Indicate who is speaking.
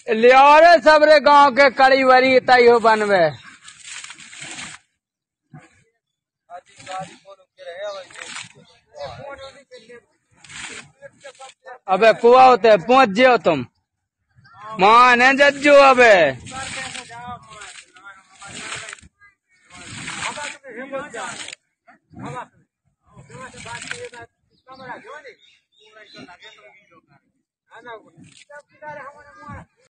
Speaker 1: लियोरे सबरे गांव के कड़ी वरी तैयो बनवे। अबे कुआ होते पहुंच जियो तुम मान है जज्जू। अबे